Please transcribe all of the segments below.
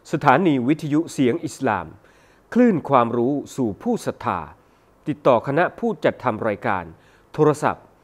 สถานีวิทยุเสียงอิสลามคลื่นความรู้สู่ผู้ศรัทธาติดต่อคณะผู้จัดทำรายการโทรศัพท์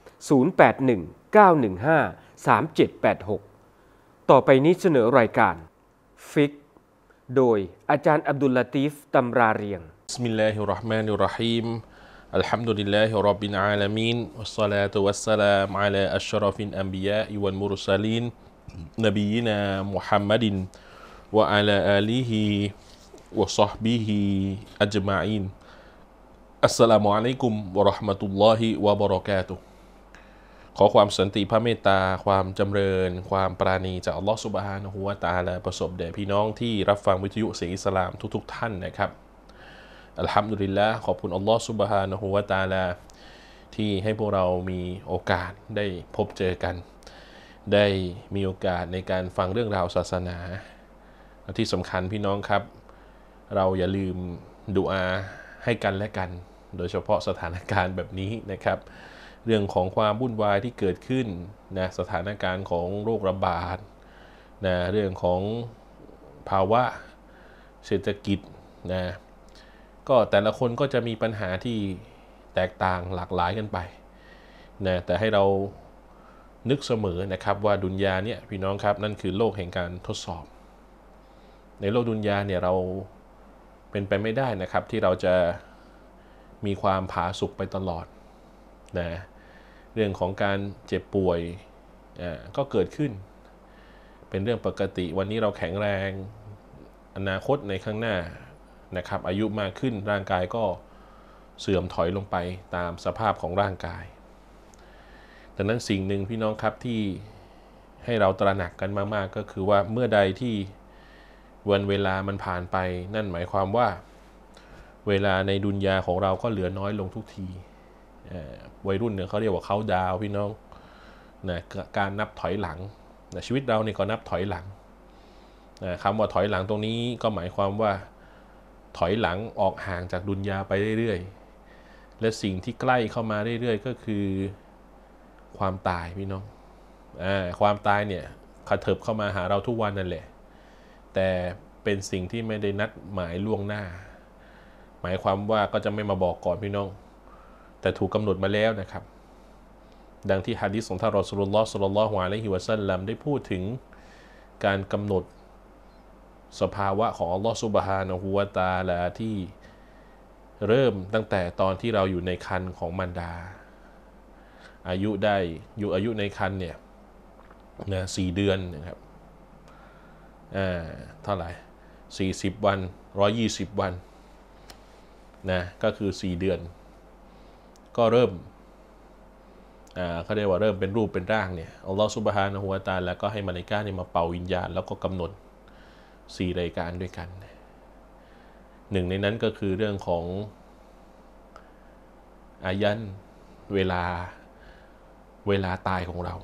0819153786ต่อไปนี้เสนอรายการฟิกโดยอาจารย์อับดุลลาตีฟตำราเรียงบิสมิลลาฮิรเราะห์มานิรเราะฮีมอัลฮัมดุลิลลาฮิร็อบบิลอาลามีนวัสศอลาตุวัสสลามอะลาอัชรอฟิลอันบิยาอิวัลมุรซะลีนนบียินามุฮัมมัดวะอะลาอาลีฮิวะศอฮบิฮิอัจมะอีนอัสสลามุอะลัยกุมวะเราะห์มะตุลลอฮิวะบะเราะกาตุฮ์ขอความสันติพระเมตตาความจำเริญความปราณีจากอัลลอฮฺซุบฮานะฮูวะตะอาลาประสบแด่พี่น้องที่รับฟังวิทยุเสียงอิสลามทุกท่านนะครับอัลฮัมดุลิลละห์ขอบคุณอัลลอฮฺซุบฮานะฮูวะตะอาลาที่ให้พวกเรามีโอกาสได้พบเจอกันได้มีโอกาสในการฟังเรื่องราวศาสนาและที่สำคัญพี่น้องครับเราอย่าลืมดุอาให้กันและกันโดยเฉพาะสถานการณ์แบบนี้นะครับเรื่องของความวุ่นวายที่เกิดขึ้นนะสถานการณ์ของโรคระบาดนะเรื่องของภาวะเศรษฐกิจนะก็แต่ละคนก็จะมีปัญหาที่แตกต่างหลากหลายกันไปนะแต่ให้เรานึกเสมอนะครับว่าดุนยาเนี่ยพี่น้องครับนั่นคือโลกแห่งการทดสอบในโลกดุนยาเนี่ยเราเป็นไปไม่ได้นะครับที่เราจะมีความผาสุกไปตลอดนะเรื่องของการเจ็บป่วยก็เกิดขึ้นเป็นเรื่องปกติวันนี้เราแข็งแรงอนาคตในข้างหน้านะครับอายุมากขึ้นร่างกายก็เสื่อมถอยลงไปตามสภาพของร่างกายดังนั้นสิ่งหนึ่งพี่น้องครับที่ให้เราตระหนักกันมากๆก็คือว่าเมื่อใดที่วันเวลามันผ่านไปนั่นหมายความว่าเวลาในดุนยาของเราก็เหลือน้อยลงทุกทีวัยรุ่นเนี่ยเขาเรียกว่าเขาดาวพี่น้องนะการนับถอยหลังนะชีวิตเราเนี่ยก็นับถอยหลังนะคำว่าถอยหลังตรงนี้ก็หมายความว่าถอยหลังออกห่างจากดุนยาไปเรื่อยๆและสิ่งที่ใกล้เข้ามาเรื่อยๆก็คือความตายพี่น้องความตายเนี่ยกระเถิบเข้ามาหาเราทุกวันนั่นแหละแต่เป็นสิ่งที่ไม่ได้นัดหมายล่วงหน้าหมายความว่าก็จะไม่มาบอกก่อนพี่น้องแต่ถูกกำหนดมาแล้วนะครับดังที่หะดีษของท่านรอซูลุลลอฮ์ ศ็อลลัลลอฮุอะลัยฮิวะซัลลัมได้พูดถึงการกำหนดสภาวะของอัลลอฮ์ซุบฮานะฮูวะตะอาลาที่เริ่มตั้งแต่ตอนที่เราอยู่ในครรภ์ของมารดาอายุในครรภ์เนี่ยนะ4 เดือนนะครับเท่าไหร่40 วัน120 วันนะก็คือ4 เดือนก็เริ่มเขาเรียกว่าเริ่มเป็นรูปเป็นร่างเนี่ยอัลลอฮฺซุบฮานะฮูวะตะอาลาก็ให้มลาอิกะฮ์เนี่ยมาเป่าวิญญาณแล้วก็กำหนด4 รายการด้วยกันหนึ่งในนั้นก็คือเรื่องของอายันเวลาตายของเรา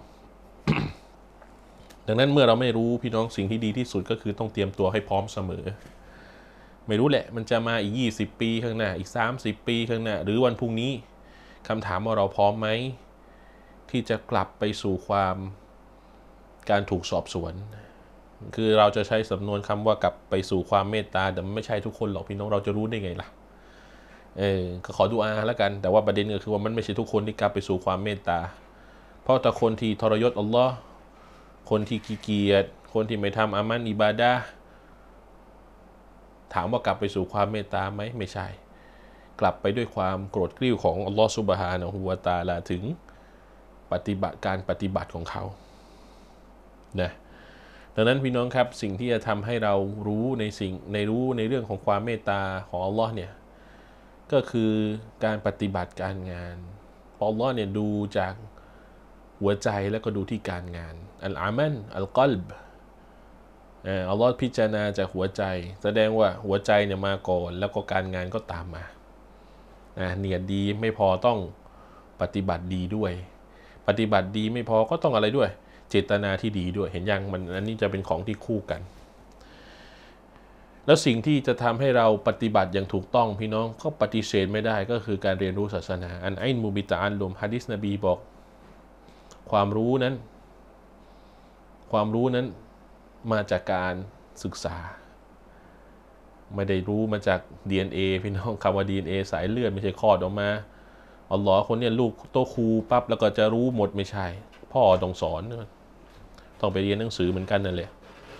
ดังนั้นเมื่อเราไม่รู้พี่น้องสิ่งที่ดีที่สุดก็คือต้องเตรียมตัวให้พร้อมเสมอไม่รู้แหละมันจะมาอีก20 ปีข้างหน้าอีก30 ปีข้างหน้าหรือวันพรุ่งนี้คำถามว่าเราพร้อมไหมที่จะกลับไปสู่การถูกสอบสวนคือเราจะใช้สำนวนคำว่ากลับไปสู่ความเมตตาแต่ไม่ใช่ทุกคนหรอกพี่น้องเราจะรู้ได้ไงล่ะก็ขอดุอาแล้วกันแต่ว่าประเด็นก็คือว่ามันไม่ใช่ทุกคนที่กลับไปสู่ความเมตตาเพราะแต่คนที่ทรยศอัลลอฮ์คนที่ขี้เกียจคนที่ไม่ทำอามันอิบาดะห์ถามว่ากลับไปสู่ความเมตตาไหมไม่ใช่กลับไปด้วยความโกรธกริ้วของอัลลอฮ์ซุบฮานะฮูวะตะอาลาถึงปฏิบัติของเขานะดังนั้นพี่น้องครับสิ่งที่จะทำให้เรารู้ในเรื่องของความเมตตาของอัลลอฮ์เนี่ยก็คือการปฏิบัติการงานเพราะอัลลอฮ์เนี่ยดูจากหัวใจแล้วก็ดูที่การงานอัลอามันอัลกัลบอัลลอฮ์พิจารณาจากหัวใจแสดงว่าหัวใจเนี่ยมาก่อนแล้วก็การงานก็ตามมาเนียดดีไม่พอต้องปฏิบัติดีด้วยปฏิบัติดีไม่พอก็ต้องอะไรด้วยเจตนาที่ดีด้วยเห็นยังมันอันนี้จะเป็นของที่คู่กันแล้วสิ่งที่จะทำให้เราปฏิบัติอย่างถูกต้องพี่น้องก็ปฏิเสธไม่ได้ก็คือการเรียนรู้ศาสนาอันไอน์มูบิตะอัลลุมหะดีษนบีบอกความรู้นั้นมาจากการศึกษาไม่ได้รู้มาจาก DNA พี่น้องคำว่า DNA สายเลือดไม่ใช่คลอดออกมาอัลลอฮ์คนเนี่ยลูกโตครูปั๊บแล้วก็จะรู้หมดไม่ใช่พ่อต้องสอนต้องไปเรียนหนังสือเหมือนกันนั่นแหละ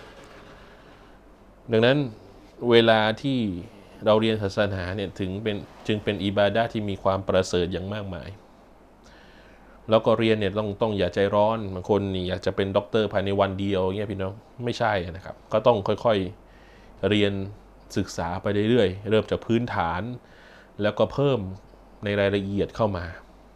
ดังนั้นเวลาที่เราเรียนศาสนาเนี่ยจึงเป็นอิบาดะห์ที่มีความประเสริฐอย่างมากมายแล้วก็เรียนเนี่ยต้องอย่าใจร้อนบางคนนี่อยากจะเป็นด็อกเตอร์ภายในวันเดียวเงี้ยพี่น้องไม่ใช่นะครับก็ต้องค่อยๆเรียนศึกษาไปเรื่อยๆเริ่มจากพื้นฐานแล้วก็เพิ่มในรายละเอียดเข้ามา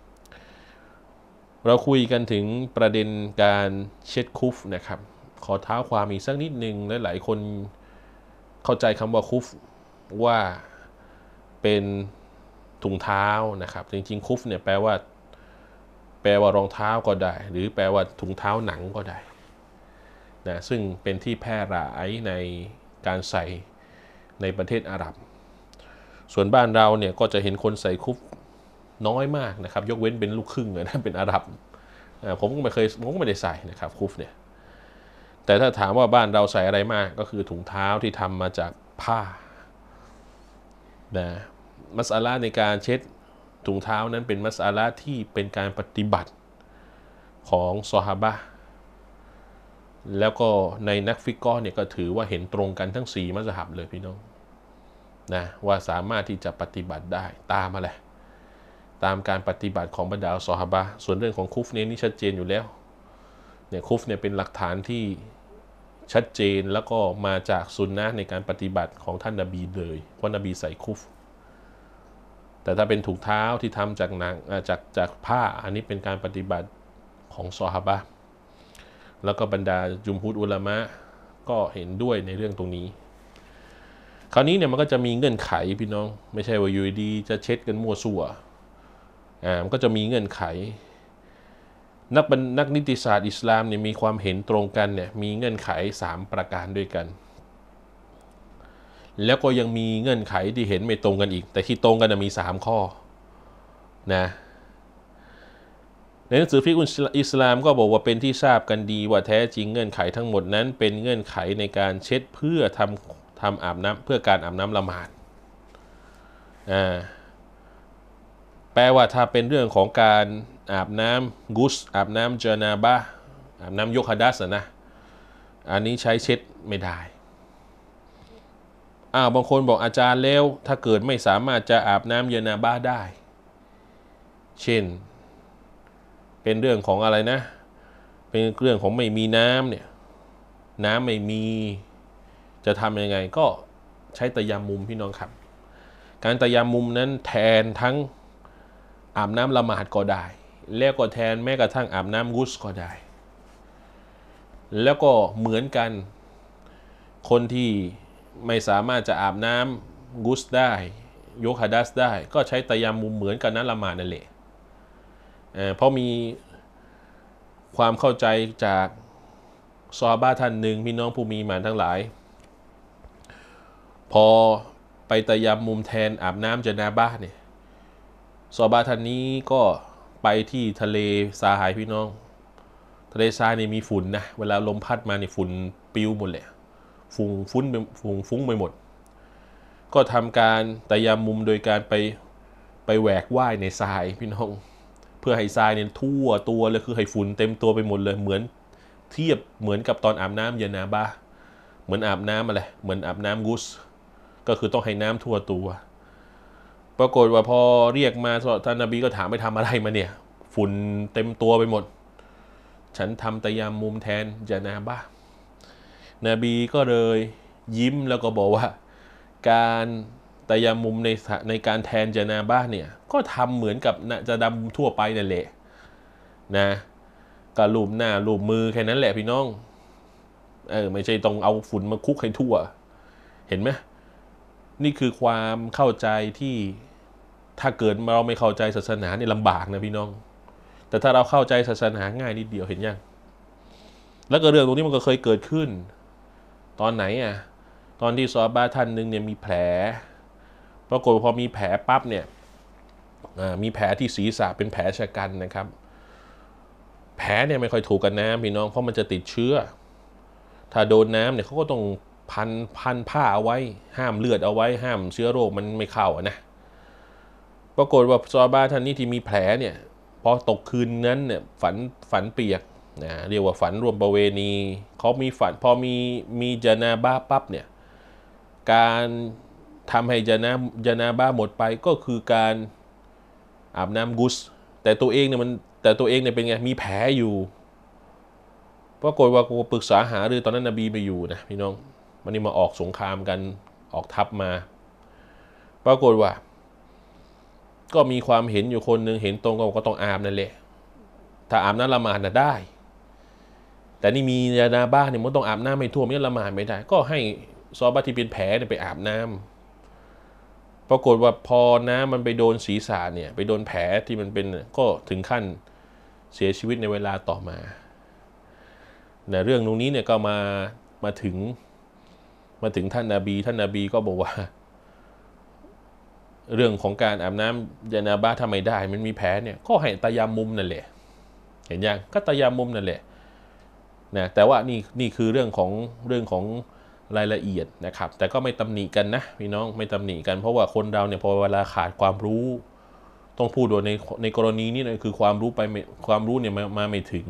เราคุยกันถึงประเด็นการเช็ดคุฟนะครับขอเท้าความอีกสักนิดนึงและหลายคนเข้าใจคำว่าคุฟว่าเป็นถุงเท้านะครับจริงๆคุฟเนี่ยแปลว่ารองเท้าก็ได้หรือแปลว่าถุงเท้าหนังก็ได้นะซึ่งเป็นที่แพร่หลายในการใส่ในประเทศอาหรับส่วนบ้านเราเนี่ยก็จะเห็นคนใส่คุฟน้อยมากนะครับยกเว้นเป็นลูกครึ่งนะเป็นอาหรับผมก็ไม่ได้ใส่นะครับคุฟเนี่ยแต่ถ้าถามว่าบ้านเราใส่อะไรมากก็คือถุงเท้าที่ทำมาจากผ้านะมัสอะลาในการเช็ดถุงเท้านั้นเป็นมัสอะลาที่เป็นการปฏิบัติของซอฮาบะห์แล้วก็ในนักฟิกฮ์เนี่ยก็ถือว่าเห็นตรงกันทั้ง4มัซฮับเลยพี่น้องนะว่าสามารถที่จะปฏิบัติได้ตามอะไรตามการปฏิบัติของบรรดาซอฮาบะห์ส่วนเรื่องของคุฟเนี่ยนี่ชัดเจนอยู่แล้วเนี่ยคุฟเนี่ยเป็นหลักฐานที่ชัดเจนแล้วก็มาจากซุนนะห์ในการปฏิบัติของท่านนบีเลยเพราะนบีใส่คุฟแต่ถ้าเป็นถุงเท้าที่ทำจากหนังจากผ้าอันนี้เป็นการปฏิบัติของซอฮาบะห์แล้วก็บรรดาจุมฮุรอุลามะก็เห็นด้วยในเรื่องตรงนี้คราวนี้เนี่ยมันก็จะมีเงื่อนไขพี่น้องไม่ใช่ว่าอยู่ดีจะเช็ดกันมั่วซั่วมันก็จะมีเงื่อนไขนักนิติศาสตร์อิสลามเนี่ยมีความเห็นตรงกันเนี่ยมีเงื่อนไข3ประการด้วยกันแล้วก็ยังมีเงื่อนไขที่เห็นไม่ตรงกันอีกแต่ที่ตรงกันมี3ข้อนะในหนังสือฟิกฮ์อิสลามก็บอกว่าเป็นที่ทราบกันดีว่าแท้จริงเงื่อนไขทั้งหมดนั้นเป็นเงื่อนไขในการเช็ดเพื่อทำอาบน้ำเพื่อการอาบน้ำละหมาดแปลว่าถ้าเป็นเรื่องของการอาบน้ำกุสอาบน้ำเจนาบะอาบน้ำยกฮะดัษนะอันนี้ใช้เช็ดไม่ได้บางคนบอกอาจารย์แล้วถ้าเกิดไม่สามารถจะอาบน้ำเยนาบะได้เช่นเป็นเรื่องของอะไรนะเป็นเรื่องของไม่มีน้ำเนี่ยน้ำไม่มีจะทำยังไงก็ใช้ตะยามมุมพี่น้องครับการตะยามมุมนั้นแทนทั้งอาบน้ำละหมาดก็ได้แล้วก็แทนแม้กระทั่งอาบน้ำกุสก็ได้แล้วก็เหมือนกันคนที่ไม่สามารถจะอาบน้ำกุสได้ยกฮะดัษได้ก็ใช้ตะยามมุมเหมือนกันนั้นละหมาดนั่นแหละเพราะมีความเข้าใจจากซอฮาบะห์ท่านหนึ่งพี่น้องผู้มีหมานทั้งหลายพอไปตะยามมุมแทนอาบน้ำเจนาบะห์เนี่ยซอฮาบะห์ท่านนี้ก็ไปที่ทะเลทรายพี่น้องทะเลทรายนี่มีฝุ่นนะเวลาลมพัดมานี่ฝุ่นปิวหมดเลยฟุ้งไปหมดก็ทำการตะยามมุมโดยการไปแหวกว่ายในทรายพี่น้องเพื่อให้ทรายเนี่ยทั่วตัวเลยคือให้ฝุ่นเต็มตัวไปหมดเลยเหมือนเทียบเหมือนกับตอนอาบน้ำเยนาบะห์เหมือนอาบน้ำอะไรเหมือนอาบน้ำกุสก็คือต้องให้น้ำทั่วตัวปรากฏว่าพอเรียกมาท่านนบีก็ถามไปทำอะไรมาเนี่ยฝุ่นเต็มตัวไปหมดฉันทำตะยามมุมแทนเยนาบะห์นบีก็เลยยิ้มแล้วก็บอกว่าการตะยามมุมในการแทนเจนาบะห์เนี่ยก็ทำเหมือนกับจะดำทั่วไปนั่นแหละนะก็ลูบหน้าลูบมือแค่นั้นแหละพี่น้องไม่ใช่ต้องเอาฝุ่นมาคุกให้ทั่วเห็นไหมนี่คือความเข้าใจที่ถ้าเกิดเราไม่เข้าใจศาสนาเนี่ยลำบากนะพี่น้องแต่ถ้าเราเข้าใจศาสนาง่ายนิดเดียวเห็นยังแล้วก็เรื่องตรงนี้มันก็เคยเกิดขึ้นตอนไหนตอนที่ซอฮาบะห์ท่านหนึ่งเนี่ยมีแผลปรากฏพอมีแผลปั๊บเนี่ยมีแผลที่ศีรษะเป็นแผลชะกันนะครับแผลเนี่ยไม่ค่อยถูกกับน้ำพี่น้องเพราะมันจะติดเชื้อถ้าโดนน้ำเนี่ยเขาก็ต้องพันผ้าเอาไว้ห้ามเลือดเอาไว้ห้ามเชื้อโรคมันไม่เข้านะปรากฏว่าซอฮาบะห์ท่านนี้ที่มีแผลเนี่ยพอตกคืนนั้นเนี่ยฝันเปียกนะเรียกว่าฝันรวมประเวณีเขามีฝันพอมีญะนาบะห์ปั๊บเนี่ยการทำให้ญะนาบะห์หมดไปก็คือการอาบน้ำกุสแต่ตัวเองเนี่ยเป็นไงมีแผลอยู่ปรากฏว่ากูปรึกษาหารือตอนนั้นนบีไม่อยู่นะพี่น้องวันนี้มาออกสงครามกันออกทัพมาปรากฏว่าก็มีความเห็นอยู่คนหนึ่งเห็นตรงก็ต้องอาบนั่นแหละถ้าอาบน้ำละหมาดน่ะได้แต่นี่มีญะนาบะห์เนี่ยมันต้องอาบน้ำไม่ท่วมไม่ละหมาดไม่ได้ก็ให้ซอฮาบะห์ที่เป็นแผลเนี่ยไปอาบน้ำปรากฏว่าพอน้ำมันไปโดนศีรษะเนี่ยไปโดนแผลที่มันเป็นก็ถึงขั้นเสียชีวิตในเวลาต่อมาเรื่องตรงนี้เนี่ยก็มาถึงท่านนบีก็บอกว่าเรื่องของการอาบน้ำญะนาบะห์ทำไมได้มันมีแผลเนี่ยก็ให้ตะยัมมุมนั่นแหละเห็นยังก็ตะยัมมุมนั่นแหละนะแต่ว่านี่คือเรื่องของรายละเอียดนะครับแต่ก็ไม่ตำหนิกันนะพี่น้องไม่ตำหนิกันเพราะว่าคนเราเนี่ยพอเวลาขาดความรู้ต้องพูดโดยในกรณีนี้นะคือความรู้เนี่ยมาไม่ถึง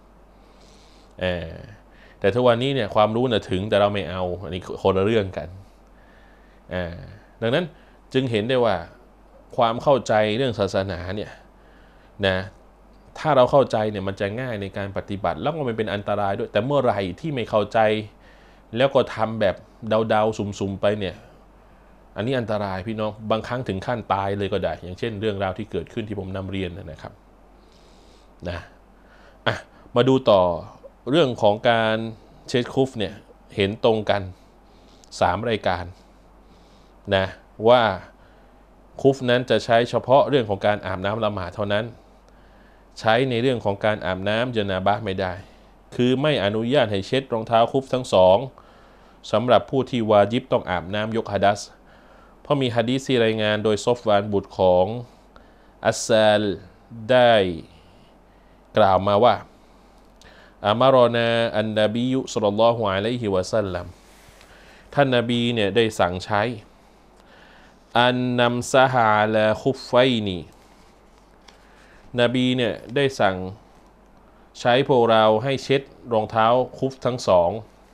แต่ทุกวันนี้เนี่ยความรู้น่ะถึงแต่เราไม่เอาอันนี้คนละเรื่องกันดังนั้นจึงเห็นได้ว่าความเข้าใจเรื่องศาสนาเนี่ยนะถ้าเราเข้าใจเนี่ยมันจะง่ายในการปฏิบัติแล้วก็ไม่เป็นอันตรายด้วยแต่เมื่อไหร่ที่ไม่เข้าใจแล้วก็ทำแบบเดาๆสุ่มๆไปเนี่ยอันนี้อันตรายพี่น้องบางครั้งถึงขั้นตายเลยก็ได้อย่างเช่นเรื่องราวที่เกิดขึ้นที่ผมนำเรียนนะครับนะมาดูต่อเรื่องของการเช็ดคุฟเนี่ยเห็นตรงกัน3รายการนะว่าคุฟนั้นจะใช้เฉพาะเรื่องของการอาบน้ำละหมาดเท่านั้นใช้ในเรื่องของการอาบน้ำญะนาบะห์ไม่ได้คือไม่อนุญาตให้เช็ดรองเท้าคุฟทั้งสองสำหรับผู้ที่วาญิบต้องอาบน้ำยกหะดัษเพราะมีหะดีษที่รายงานโดยซอฟวานบุตรของอัสซาลได้กล่าวมาว่าอามารอนาอันนบียุศ็อลลัลลอฮุอะลัยฮิวะซัลลัมท่านนบีเนี่ยได้สั่งใช้อันนำซะฮาลาคุฟไฟนีนบีเนี่ยได้สั่งใช้พวกเราให้เช็ดรองเท้าคุฟทั้งสอง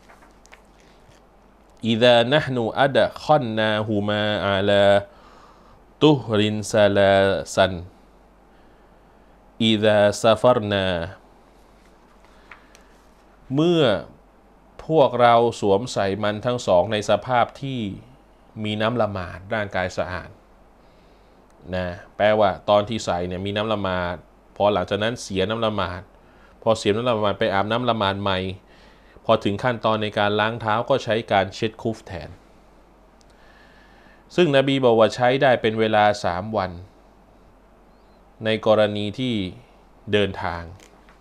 อิซานะห์นูอัดะคอนนาฮูมาอาลาตุฮรินซาลาซันอิซาซาฟารนาเมื่อพวกเราสวมใส่มันทั้งสองในสภาพที่มีน้ำละหมาดร่างกายสะอาดนะแปลว่าตอนที่ใส่เนี่ยมีน้ำละหมาดพอหลังจากนั้นเสียน้ำละหมาดพอเสียน้ำละหมาดไปอาบน้ำละหมาดใหม่พอถึงขั้นตอนในการล้างเท้าก็ใช้การเช็ดคุฟแทนซึ่งนบีบอกว่าใช้ได้เป็นเวลา3 วันในกรณีที่เดินทาง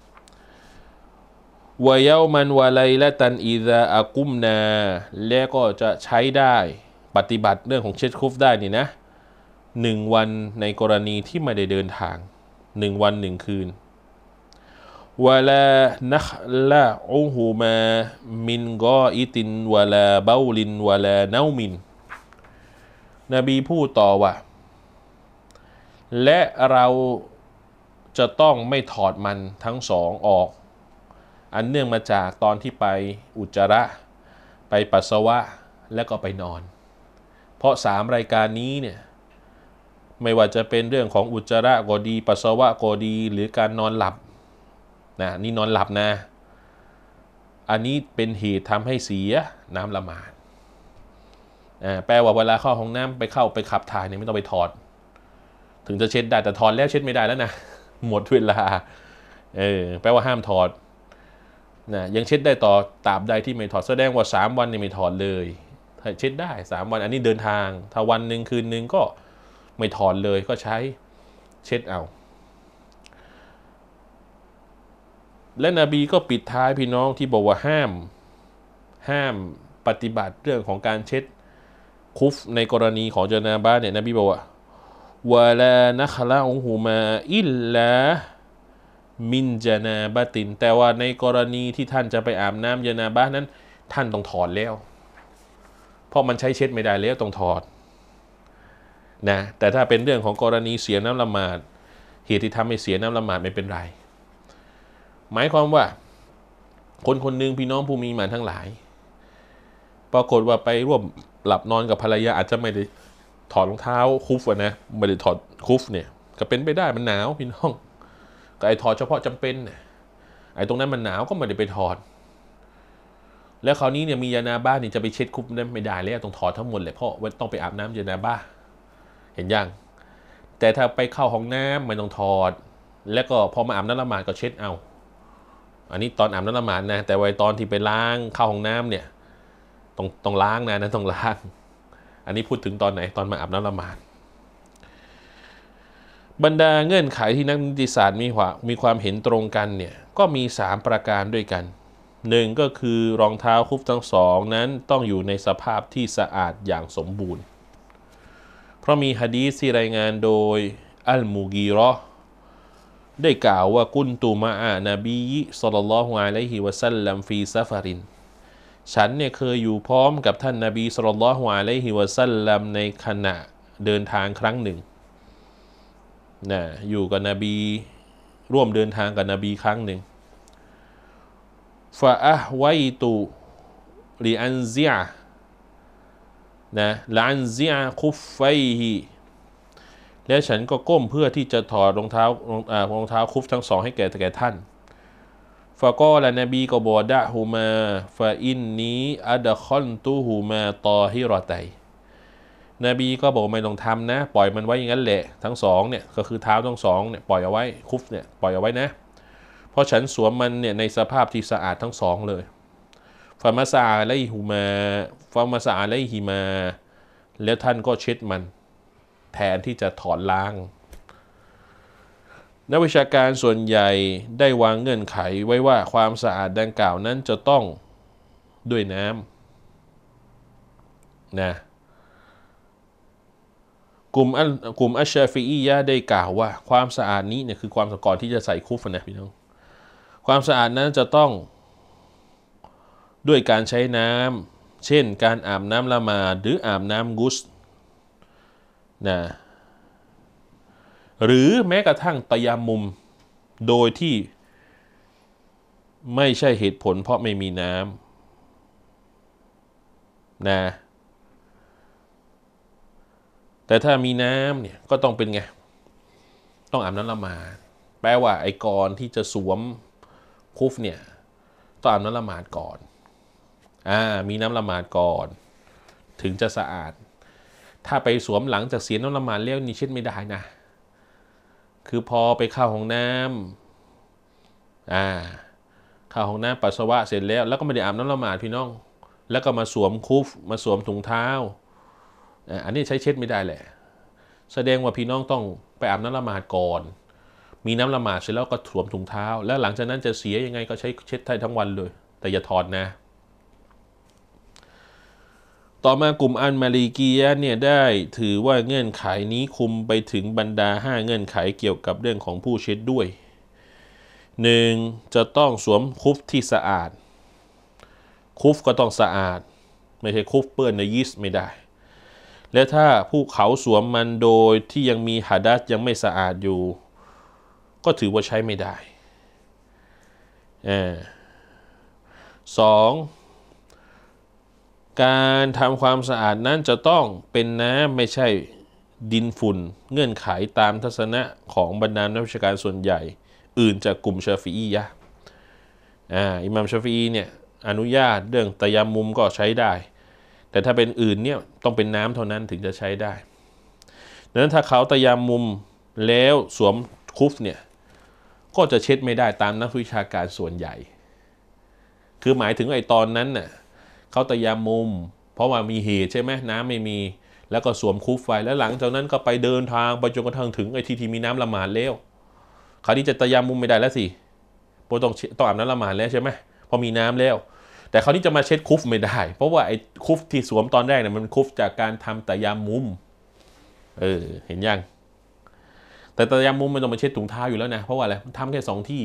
วะเยามันวะไลละตันอิซาอากุมนาและก็จะใช้ได้ปฏิบัติเรื่องของเช็ดคุฟได้นี่นะ1 วันในกรณีที่ไม่ได้เดินทาง1 วัน 1 คืนวะลานัคละอูฮูมามินกออิตินวะลาบาลินวะลาเนามินนบีพูดต่อว่าและเราจะต้องไม่ถอดมันทั้งสองออกอันเนื่องมาจากตอนที่ไปอุจจาระไปปัสสาวะและก็ไปนอนเพราะ3 รายการนี้เนี่ยไม่ว่าจะเป็นเรื่องของอุจจาระก็ดีปัสสาวะก็ดีหรือการนอนหลับนะนี่นอนหลับนะอันนี้เป็นเหตุทำให้เสียน้ำละหมาดแปลว่าเวลาเข้าห้องน้ำไปขับถ่ายเนี่ยไม่ต้องไปถอดถึงจะเช็ดได้แต่ถอดแล้วเช็ดไม่ได้แล้วนะหมดเวลาแปลว่าห้ามถอดนะยังเช็ดได้ต่อตราบใดที่ไม่ถอดแสดงว่า3 วันเนี่ยไม่ถอดเลยเช็ดได้3 วันอันนี้เดินทางถ้าวันหนึ่งคืนหนึ่งก็ไม่ถอดเลยก็ใช้เช็ดเอาและนบีก็ปิดท้ายพี่น้องที่บอกว่าห้ามปฏิบัติเรื่องของการเช็ดคุฟในกรณีของญะนาบะห์เนี่ยนบีบอกว่าวะลานะคละอูฮูมาอิลลามินญะนาบะตินแต่ว่าในกรณีที่ท่านจะไปอาบน้ำญะนาบะห์นั้นท่านต้องถอดแล้วเพราะมันใช้เช็ดไม่ได้แล้วต้องถอดนะแต่ถ้าเป็นเรื่องของกรณีเสียน้ำละหมาดเหตุที่ทำให้เสียน้ำละหมาดไม่เป็นไรหมายความว่าคนคนหนึ่งพี่น้องผู้มีหมานทั้งหลายปรากฏว่าไปร่วมหลับนอนกับภรรยาอาจจะไม่ได้ถอดรองเท้าคุฟนะไม่ได้ถอดคุฟเนี่ยก็เป็นไปได้มันหนาวพี่น้องก็ไอ้ถอดเฉพาะจำเป็นไอ้ตรงนั้นมันหนาวก็ไม่ได้ไปถอดแล้วคราวนี้เนี่ยมียานาบ้านี่จะไปเช็ดคุฟนั้นไม่ได้แล้วต้องถอดทั้งหมดเลยเพราะว่าต้องไปอาบน้ำยานาบ้าเห็นยังแต่ถ้าไปเข้าห้องน้ำไม่ต้องถอดแล้วก็พอมาอาบน้ำละหมาดก็เช็ดเอาอันนี้ตอนอาบน้ำละหมาดนะแต่ไว้ตอนที่ไปล้างเข้าห้องน้ำเนี่ยต้องล้างนะต้องล้างอันนี้พูดถึงตอนไหนตอนมาอาบน้ำละหมาดบรรดาเงื่อนไขที่นักนิติศาสตร์มีความเห็นตรงกันเนี่ยก็มี3ประการด้วยกัน1ก็คือรองเท้าคุฟทั้งสองนั้นต้องอยู่ในสภาพที่สะอาดอย่างสมบูรณ์เพราะมีหะดีษที่รายงานโดยอัลมูกีเราะห์ได้กล่าวว่ากุนตุมะอะนบีศ็อลลัลลอฮุอะลัยฮิวะซัลลัมฟีซะฟารินฉันเนี่ยเคยอยู่พร้อมกับท่านนบีศ็อลลัลลอฮุอะลัยฮิวะซัลลัมในขณะเดินทางครั้งหนึ่งนะอยู่กับนบีร่วมเดินทางกับนบีครั้งหนึ่งฟะอะฮ์ไวตุลิอันซิอะนะละอันซิอะคุฟไฟฮิและฉันก็ก้มเพื่อที่จะถอดรองเท้าคุฟทั้งสองให้แก่ท่านฟะกอละนบีก็บอกดะฮูมาฟะอินนีอัดคอนตุฮูมาตอฮิรอตัยนบีก็บอกไม่ต้องทำนะปล่อยมันไว้อย่างนั้นแหละทั้งสองเนี่ยก็คือเท้าทั้งสองเนี่ยปล่อยเอาไว้คุฟเนี่ยปล่อยเอาไว้นะเพราะฉันสวมมันเนี่ยในสภาพที่สะอาดทั้งสองเลยฟะมาซาอะลัยฮิมาแล้วท่านก็เช็ดมันแทนที่จะถอนล้างนักวิชาการส่วนใหญ่ได้วางเงื่อนไขไว้ว่าความสะอาดดังกล่าวนั้นจะต้องด้วยน้ำนะกลุ่มอัชชาฟีอียะได้กล่าวว่าความสะอาดนี้เนี่ยคือความสะอาดที่จะใส่คุฟนะพี่น้องความสะอาดนั้นจะต้องด้วยการใช้น้ำเช่นการอาบน้ำละหมาดหรืออาบน้ำกุสนะหรือแม้กระทั่งตะยามุมโดยที่ไม่ใช่เหตุผลเพราะไม่มีน้ำนะแต่ถ้ามีน้ำเนี่ยก็ต้องเป็นไงต้องอาบน้ำละหมาดแปลว่าไอ้ก่อนที่จะสวมคุฟเนี่ยต้องอาบน้ำละหมาดก่อนมีน้ำละหมาดก่อนถึงจะสะอาดถ้าไปสวมหลังจากเสียน้ำละหมาดแล้วนี่เช็ดไม่ได้นะคือพอไปเข้าห้องน้ำเข้าห้องน้ำปัสสาวะเสร็จแล้วก็ไม่ได้อาบน้ำละหมาดพี่น้องแล้วก็มาสวมคุฟมาสวมถุงเท้าอันนี้ใช้เช็ดไม่ได้แหละแสดงว่าพี่น้องต้องไปอาบน้ำละหมาดก่อนมีน้ำละหมาดเสร็จแล้วก็สวมถุงเท้าแล้วหลังจากนั้นจะเสียยังไงก็ใช้เช็ดได้ทั้งวันเลยแต่อย่าถอดนะต่อมากลุ่มอัลมาลิกียะห์เนี่ยได้ถือว่าเงื่อนไขนี้คุมไปถึงบรรดา5เงื่อนไขเกี่ยวกับเรื่องของผู้เช็ดด้วย 1. จะต้องสวมคุฟที่สะอาดคุฟก็ต้องสะอาดไม่ใช่คุฟเปื้อนในยีสต์ไม่ได้และถ้าผู้เขาสวมมันโดยที่ยังมีหะดัษยังไม่สะอาดอยู่ก็ถือว่าใช้ไม่ได้2. การทำความสะอาดนั้นจะต้องเป็นน้ำไม่ใช่ดินฝุ่นเงื่อนไขตามทัศนะของบรรดานักวิชาการส่วนใหญ่อื่นจากกลุ่มชาฟีอียะห์อิหม่ามชาฟีอีเนี่ยอนุญาตเรื่องตะยัมมุมก็ใช้ได้แต่ถ้าเป็นอื่นเนี่ยต้องเป็นน้ำเท่านั้นถึงจะใช้ได้ดังนั้นถ้าเขาตะยัมมุมแล้วสวมคุฟเนี่ยก็จะเช็ดไม่ได้ตามนักวิชาการส่วนใหญ่คือหมายถึงไอ้ตอนนั้นน่ะเขาตะยามุมเพราะว่ามีเหตุใช่ไหมน้ำไม่มีแล้วก็สวมคุฟไว้แล้วหลังจากนั้นก็ไปเดินทางไปจนกระทั่งถึงไอ้ที่มีน้ำละหมาดแล้วคราวนี้จะตะยามุมไม่ได้แล้วสิเพราะต้องอาบน้ำละหมาดแล้วใช่ไหมพอมีน้ำแล้วแต่คราวนี้จะมาเช็ดคุฟไม่ได้เพราะว่าไอ้คุฟที่สวมตอนแรกเนี่ยมันคุฟจากการทำตะยามุมเห็นยังแต่ตะยามุมมันต้องมาเช็ดถุงเท้าอยู่แล้วนะเพราะว่าอะไรมันทำแค่2ที่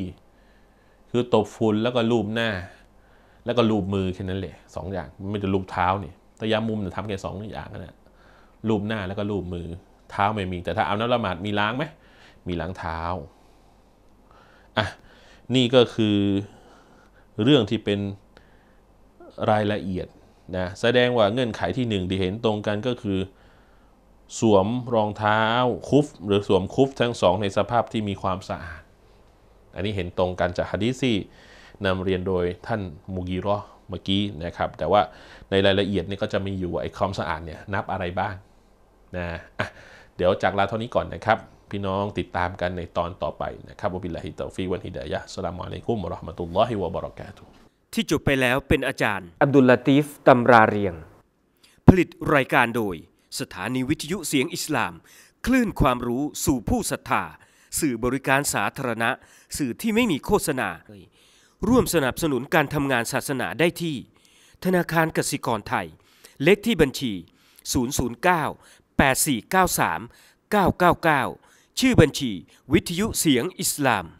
คือตบฝุ่นแล้วก็ลูบหน้าแล้วก็ลูบมือแค่นั้นแหละ2อย่างไม่จะลูบเท้านี่ตะยามุมทำแค่2 อย่างนะลูบหน้าแล้วก็ลูบมือเท้าไม่มีแต่ถ้าเอาน้ำละหมาดมีล้างไหมมีล้างเท้าอ่ะนี่ก็คือเรื่องที่เป็นรายละเอียดนะแสดงว่าเงื่อนไขที่1ที่เห็นตรงกันก็คือสวมรองเท้าคุฟหรือสวมคุฟทั้ง2ในสภาพที่มีความสะอาดอันนี้เห็นตรงกันจากหะดีษที่นำเรียนโดยท่านมุกีเราะห์เมื่อกี้นะครับแต่ว่าในรายละเอียดนี่ก็จะมีอยู่ไอ้ความสะอาดเนี่ยนับอะไรบ้างนะเดี๋ยวจากลาเท่านี้ก่อนนะครับพี่น้องติดตามกันในตอนต่อไปนะครับวะบิลลาฮิตอฟิกวัลฮิดายะฮ์อัสสลามุอะลัยกุมวะเราะห์มะตุลลอฮิวะบะเราะกาตุฮ์ที่จบไปแล้วเป็นอาจารย์อับดุลลาตีฟตำราเรียงผลิตรายการโดยสถานีวิทยุเสียงอิสลามคลื่นความรู้สู่ผู้ศรัทธาสื่อบริการสาธารณะสื่อที่ไม่มีโฆษณาร่วมสนับสนุนการทำงานศาสนาได้ที่ธนาคารกสิกรไทยเลขที่บัญชี009 8493 999ชื่อบัญชีวิทยุเสียงอิสลาม